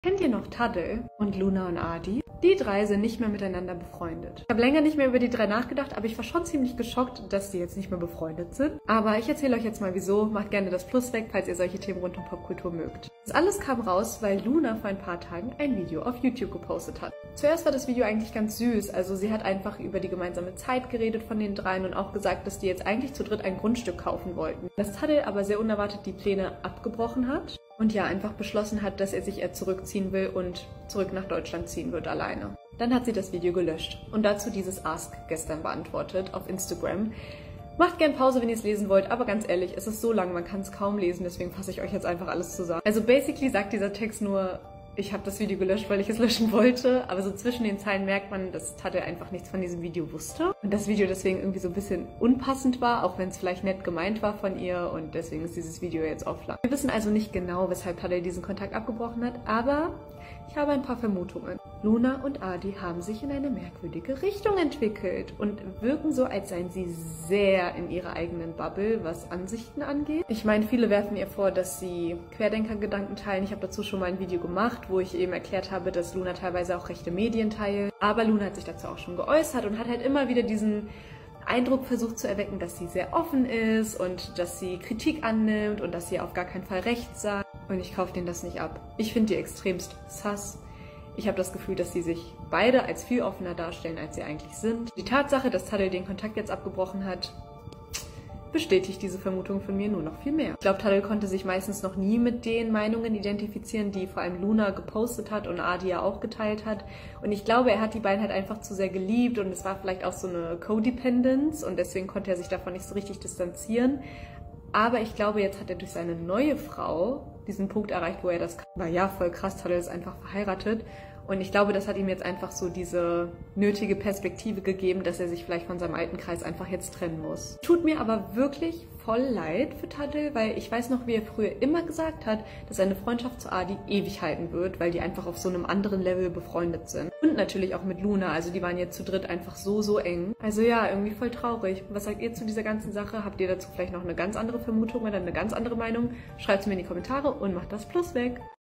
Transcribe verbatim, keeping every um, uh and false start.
Kennt ihr noch Tadel und Luna und Adi? Die drei sind nicht mehr miteinander befreundet. Ich habe länger nicht mehr über die drei nachgedacht, aber ich war schon ziemlich geschockt, dass die jetzt nicht mehr befreundet sind. Aber ich erzähle euch jetzt mal wieso. Macht gerne das Plus weg, falls ihr solche Themen rund um Popkultur mögt. Das alles kam raus, weil Luna vor ein paar Tagen ein Video auf YouTube gepostet hat. Zuerst war das Video eigentlich ganz süß. Also sie hat einfach über die gemeinsame Zeit geredet von den dreien und auch gesagt, dass die jetzt eigentlich zu dritt ein Grundstück kaufen wollten. Dass Tadel aber sehr unerwartet die Pläne abgebrochen hat. Und ja, einfach beschlossen hat, dass er sich eher zurückziehen will und zurück nach Deutschland ziehen wird alleine. Dann hat sie das Video gelöscht und dazu dieses Ask gestern beantwortet auf Instagram. Macht gern Pause, wenn ihr es lesen wollt, aber ganz ehrlich, es ist so lang, man kann es kaum lesen, deswegen fasse ich euch jetzt einfach alles zusammen. Also basically sagt dieser Text nur, ich habe das Video gelöscht, weil ich es löschen wollte, aber so zwischen den Zeilen merkt man, dass Tadel einfach nichts von diesem Video wusste und das Video deswegen irgendwie so ein bisschen unpassend war, auch wenn es vielleicht nett gemeint war von ihr und deswegen ist dieses Video jetzt offline. Wir wissen also nicht genau, weshalb Tadel diesen Kontakt abgebrochen hat, aber ich habe ein paar Vermutungen. Luna und Adi haben sich in eine merkwürdige Richtung entwickelt und wirken so, als seien sie sehr in ihrer eigenen Bubble, was Ansichten angeht. Ich meine, viele werfen ihr vor, dass sie Querdenker-Gedanken teilen. Ich habe dazu schon mal ein Video gemacht, wo ich eben erklärt habe, dass Luna teilweise auch rechte Medien teilt. Aber Luna hat sich dazu auch schon geäußert und hat halt immer wieder diesen Eindruck versucht zu erwecken, dass sie sehr offen ist und dass sie Kritik annimmt und dass sie auf gar keinen Fall recht sagt. Und ich kaufe denen das nicht ab. Ich finde die extremst sus. Ich habe das Gefühl, dass sie sich beide als viel offener darstellen, als sie eigentlich sind. Die Tatsache, dass Tadel den Kontakt jetzt abgebrochen hat, bestätigt diese Vermutung von mir nur noch viel mehr. Ich glaube, Tadel konnte sich meistens noch nie mit den Meinungen identifizieren, die vor allem Luna gepostet hat und Adi ja auch geteilt hat. Und ich glaube, er hat die beiden halt einfach zu sehr geliebt und es war vielleicht auch so eine Codependence und deswegen konnte er sich davon nicht so richtig distanzieren. Aber ich glaube, jetzt hat er durch seine neue Frau diesen Punkt erreicht, wo er das kann. War ja voll krass, Tadel ist einfach verheiratet. Und ich glaube, das hat ihm jetzt einfach so diese nötige Perspektive gegeben, dass er sich vielleicht von seinem alten Kreis einfach jetzt trennen muss. Tut mir aber wirklich voll leid für Tadel, weil ich weiß noch, wie er früher immer gesagt hat, dass seine Freundschaft zu Adi ewig halten wird, weil die einfach auf so einem anderen Level befreundet sind. Und natürlich auch mit Luna, also die waren jetzt zu dritt einfach so, so eng. Also ja, irgendwie voll traurig. Was sagt ihr zu dieser ganzen Sache? Habt ihr dazu vielleicht noch eine ganz andere Vermutung oder eine ganz andere Meinung? Schreibt es mir in die Kommentare und macht das Plus weg.